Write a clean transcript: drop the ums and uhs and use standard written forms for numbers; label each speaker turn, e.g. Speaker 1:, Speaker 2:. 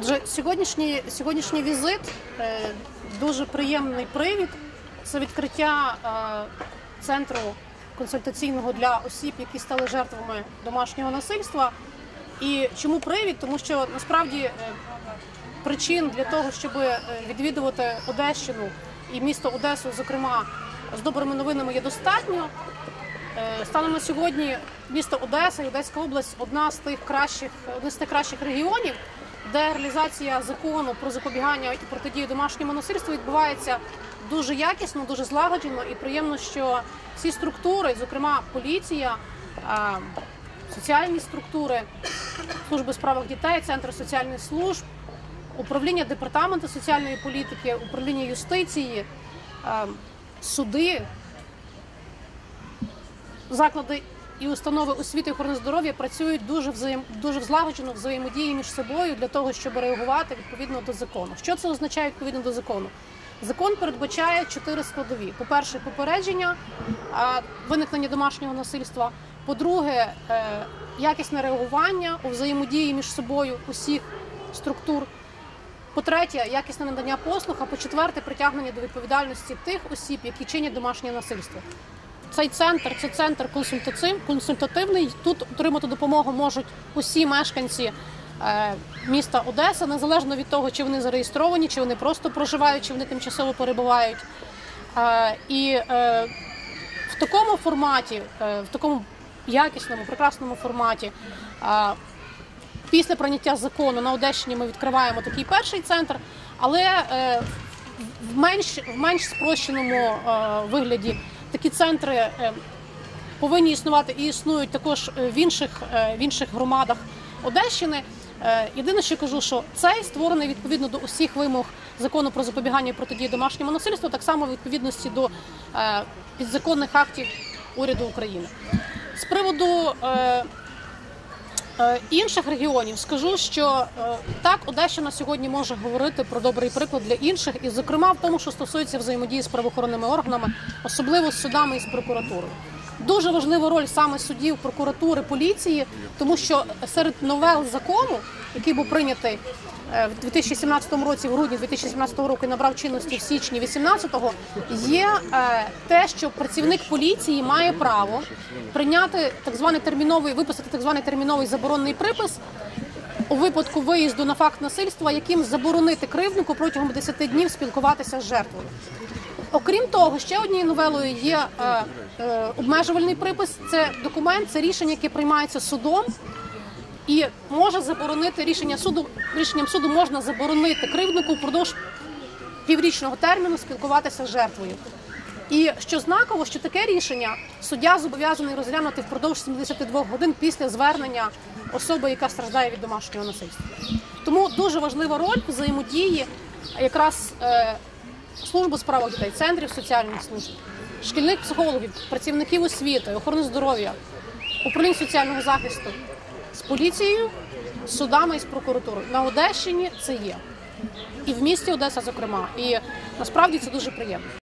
Speaker 1: Отже, сьогоднішній візит дуже приємний привід. Це відкриття центру консультаційного для осіб, які стали жертвами домашнього насильства. І чому привід? Тому що насправді причин для того, щоб відвідувати Одещину і місто Одесу, зокрема, з добрими новинами є достатньо. Станом на сьогодні місто Одеса і Одеська область один з тих кращих регіонів, де реалізація закону про запобігання і протидію домашньому насильству відбувається дуже якісно, дуже злагоджено, і приємно, що всі структури, зокрема поліція, соціальні структури, служби у справах дітей, центри соціальних служб, управління департаменту соціальної політики, управління юстиції, суди, заклади і установи освіти і охорони здоров'я працюють дуже злагоджено, взаємодії між собою для того, щоб реагувати відповідно до закону. Що це означає відповідно до закону? Закон передбачає 4 складові. По-перше, попередження виникнення домашнього насильства. По-друге, якісне реагування у взаємодії між собою усіх структур. По-третє, якісне надання послуг. А по-четверте, притягнення до відповідальності тих осіб, які чинять домашнє насильство. Цей центр – це центр консультативний. Тут отримати допомогу можуть усі мешканці міста Одеса, незалежно від того, чи вони зареєстровані, чи вони просто проживають, чи вони тимчасово перебувають. І в такому форматі, в такому якісному, прекрасному форматі, після прийняття закону на Одещині ми відкриваємо такий перший центр, але в менш спрощеному вигляді такі центри повинні існувати і існують також в інших громадах Одещини. Єдине, що кажу, що цей створений відповідно до усіх вимог закону про запобігання і протидії домашньому насильству, так само в відповідності до підзаконних актів уряду України. З приводу інших регіонів скажу, що так, Одещина сьогодні може говорити про добрий приклад для інших, і зокрема в тому, що стосується взаємодії з правоохоронними органами, особливо з судами і з прокуратурою. Дуже важлива роль саме судів, прокуратури, поліції, тому що серед новел закону, який був прийнятий в 2017 році, в грудні 2017 року і набрав чинності в січні 2018-го, є те, що працівник поліції має право прийняти виписати так званий терміновий заборонний припис у випадку виїзду на факт насильства, яким заборонити кривднику протягом 10 днів спілкуватися з жертвою. Окрім того, ще однією новелою є обмежувальний припис. Це документ, це рішення, яке приймається судом, і може заборонити рішенням суду можна заборонити кривднику впродовж піврічного терміну спілкуватися з жертвою. І що знаково, що таке рішення суддя зобов'язаний розглянути впродовж 72 годин після звернення особи, яка страждає від домашнього насильства. Тому дуже важлива роль взаємодії якраз служби у справах дітей, центрів соціальних служб, шкільних психологів, працівників освіти, охорони здоров'я, управління соціального захисту з поліцією, з судами і з прокуратурою. На Одещині це є. І в місті Одеса, зокрема. І насправді це дуже приємно.